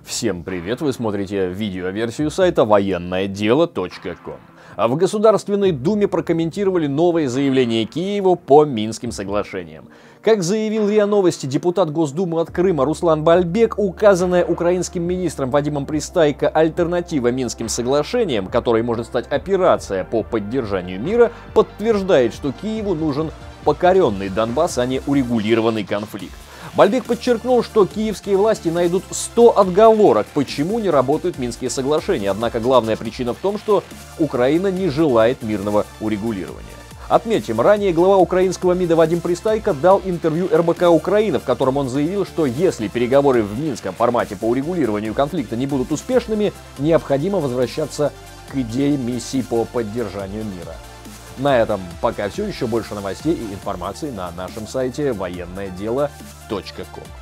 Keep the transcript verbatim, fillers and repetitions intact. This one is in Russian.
Всем привет! Вы смотрите видеоверсию сайта военное дело точка ком. А в Государственной Думе прокомментировали новые заявления Киева по Минским соглашениям. Как заявил РИА Новости депутат Госдумы от Крыма Руслан Бальбек, указанная украинским министром Вадимом Пристайко альтернатива Минским соглашениям, которой может стать операция по поддержанию мира, подтверждает, что Киеву нужен покоренный Донбасс, а не урегулированный конфликт. Бальбек подчеркнул, что киевские власти найдут сто отговорок, почему не работают Минские соглашения. Однако главная причина в том, что Украина не желает мирного урегулирования. Отметим, ранее глава украинского МИДа Вадим Пристайко дал интервью эр бэ ка Украина, в котором он заявил, что если переговоры в минском формате по урегулированию конфликта не будут успешными, необходимо возвращаться к идее миссии по поддержанию мира. На этом пока все. Еще больше новостей и информации на нашем сайте военное дело точка ком.